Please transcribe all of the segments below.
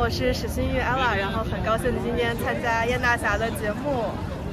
我是史新玉 Ella， 然后很高兴今天参加燕大侠的节目。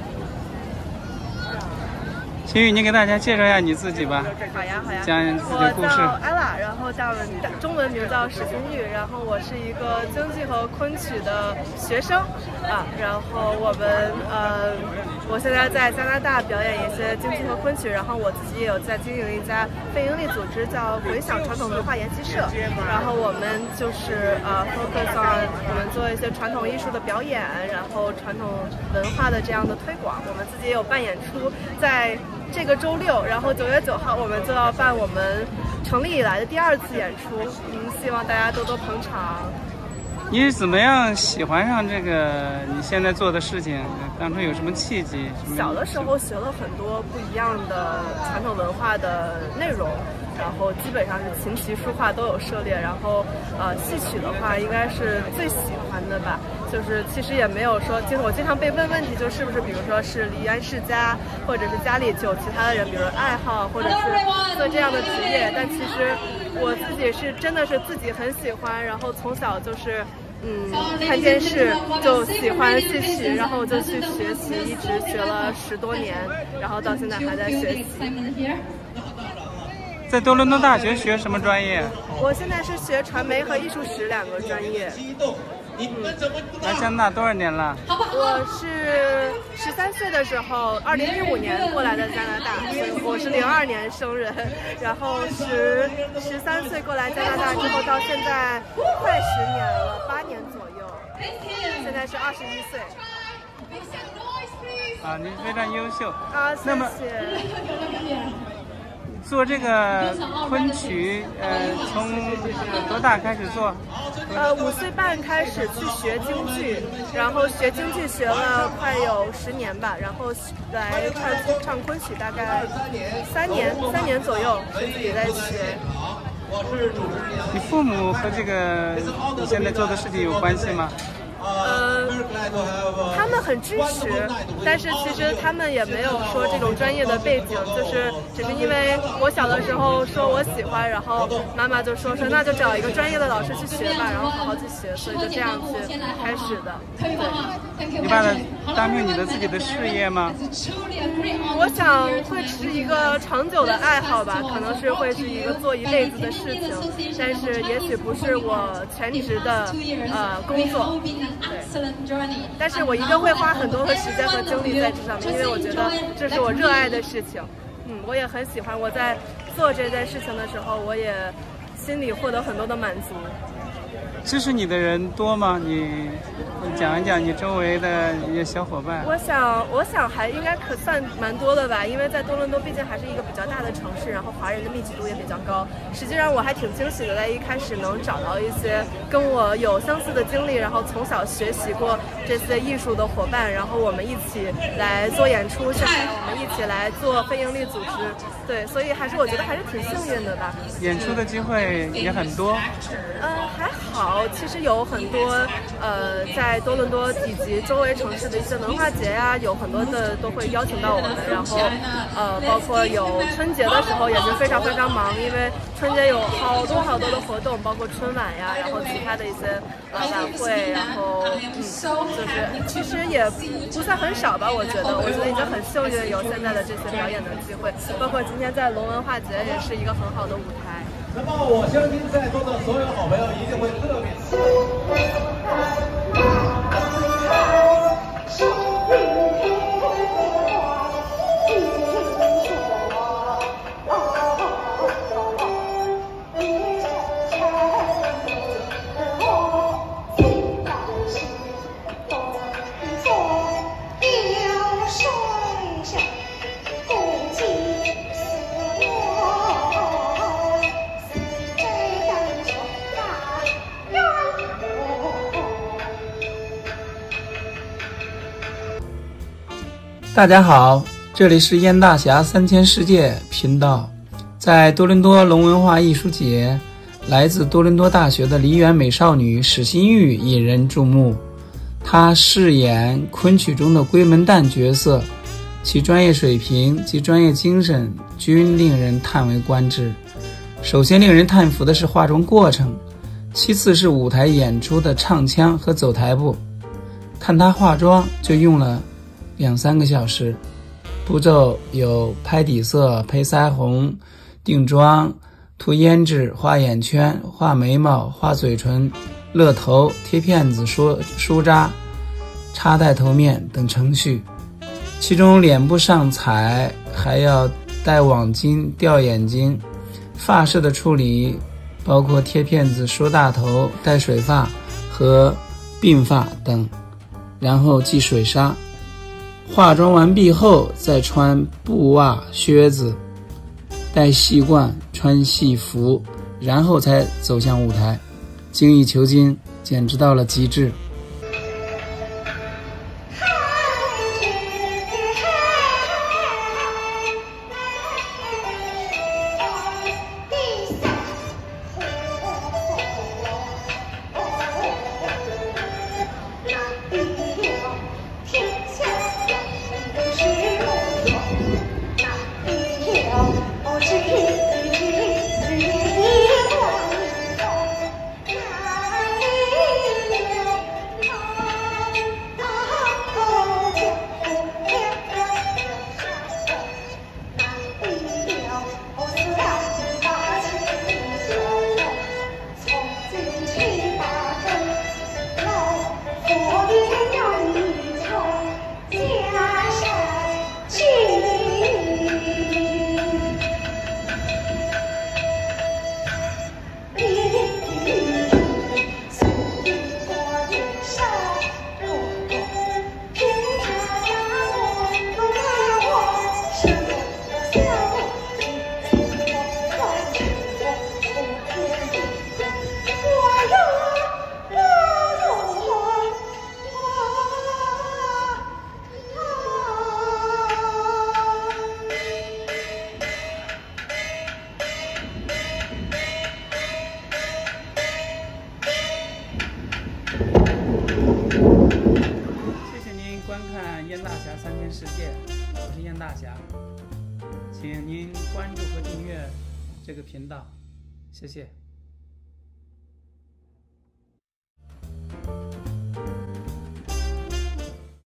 新玉，你给大家介绍一下你自己吧。 好呀，好呀。 讲自己的故事。 我叫 Ella， 然后中文名叫史新玉，然后我是一个京剧和昆曲的学生啊。然后我现在在加拿大表演一些京剧和昆曲，然后我自己也有在经营一家非营利组织叫回响传统文化研习社，然后我们就是focus on 我们做一些传统艺术的表演，然后传统文化的这样的推广。我们自己也有办演出，在这个周六，然后9月9号我们就要办我们成立以来的第2次演出，希望大家多多捧场。 你是怎么样喜欢上这个你现在做的事情？当初有什么契机？ 小的时候学了很多不一样的传统文化的内容，然后基本上是琴棋书画都有涉猎，然后戏曲的话应该是最喜欢的吧。就是其实也没有说，我经常被问问题，就是不是比如说是梨园世家，或者是家里就有其他的人，比如说爱好或者是做这样的职业，但其实我自己是真的是自己很喜欢，然后从小就是看电视就喜欢戏曲，然后我就去学习，一直学了10多年，然后到现在还在学习。 在多伦多大学学什么专业？ 我现在是学传媒和艺术史2个专业。 来加拿大多少年了？ 我是13岁的时候，2015年过来的加拿大，我是02年生人，然后13岁过来加拿大之后，到现在快10年了，8年左右，现在是21岁。 啊，你非常优秀啊，谢谢。 做这个昆曲，从多大开始做 ？5岁半开始去学京剧，然后学京剧学了快有10年吧，然后来唱昆曲大概3年左右，是自己在学。 你父母和这个你现在做的事情有关系吗？ 他们很支持，但是其实他们也没有说这种专业的背景，就是只是因为我小的时候说我喜欢，然后妈妈就说那就找一个专业的老师去学吧，然后好好去学，所以就这样去开始的。对， 你把它当成你的自己的事业吗？ 我想会是一个长久的爱好吧，可能是会是一个做一辈子的事情，但是也许不是我全职的工作。对，但是我一定会花很多的时间和精力在这上面，因为我觉得这是我热爱的事情。我也很喜欢。我在做这件事情的时候，我也心里获得很多的满足。 支持你的人多吗？你讲一讲你周围的一些小伙伴。 我想还应该可算蛮多的吧，因为在多伦多毕竟还是一个比较大的城市，然后华人的密集度也比较高。实际上我还挺惊喜的，在一开始能找到一些跟我有相似的经历，然后从小学习过这些艺术的伙伴，然后我们一起来做演出，现在我们一起来做非营利组织。对，所以我觉得还是挺幸运的吧。 演出的机会也很多。 还好，其实有很多在多伦多以及周围城市的一些文化节呀，有很多的都会邀请到我们，然后包括有春节的时候也是非常非常忙，因为春节有好多的活动，包括春晚呀，然后其他的一些晚会，然后就是其实也不算很少吧，我觉得已经很幸运有现在的这些表演的机会，包括今天在龙文化节也是一个很好的舞台。 那么我相信在座的所有好朋友一定会特别喜欢。 大家好，这里是燕大侠3000世界频道。在多伦多龙文化艺术节，来自多伦多大学的梨园美少女史新玉引人注目。她饰演昆曲中的闺门旦角色，其专业水平及专业精神均令人叹为观止。首先令人叹服的是化妆过程， 其次是舞台演出的唱腔和走台步，看她化妆就用了2-3个小时。步骤有拍底色、配腮红、定妆、涂胭脂、画眼圈、画眉毛、画嘴唇、勒头、贴片子、梳扎、插戴头面等程序。其中脸部上彩还要戴网巾、吊眼睛，发饰的处理包括贴片子、梳大头、戴水发和鬓发等，然后系水纱。化妆完毕后再穿布袜、靴子，戴细冠，穿戏服，然后才走向舞台，精益求精，简直到了极致。观看燕大侠3000世界，我是燕大侠，请您关注和订阅这个频道，谢谢。